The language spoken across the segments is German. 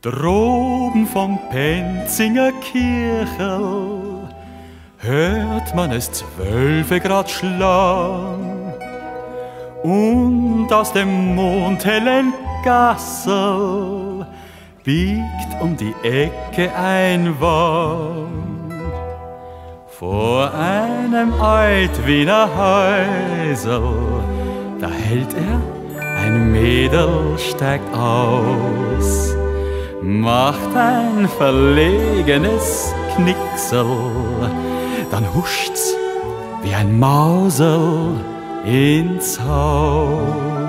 Droben vom Penzinger Kirchel hört man es 12 Grad schlagen und aus dem mondhellen Gassel biegt um die Ecke ein Wagen. Vor einem Alt-Wiener Häusel, da hält er, ein Mädel steigt aus, macht ein verlegenes Knicksel, dann huscht's wie ein Mausel ins Haus.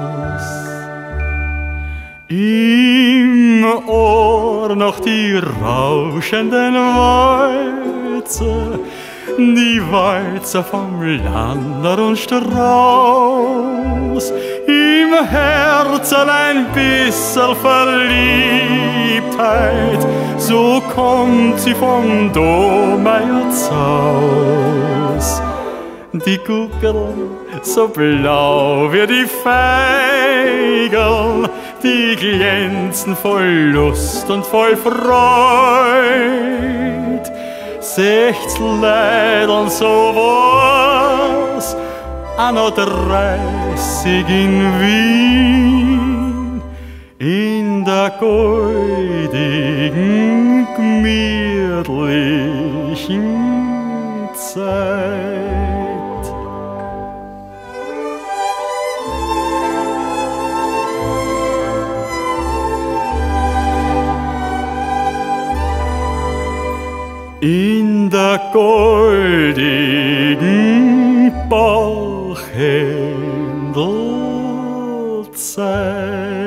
Im Ohr noch die rauschenden Walzer, die Walzer vom Lander und Strauß, im Herzen ein bissel Verliebtheit, so kommt sie vom Domeierzaus. Die Guckeln so blau wie die Feigl, die glänzen voll Lust und voll Freud. 60 Leidl so was, anno 30 in Wien, in der goldigen, gemütlichen Zeit. In der goldigen Bauchhändelzeit.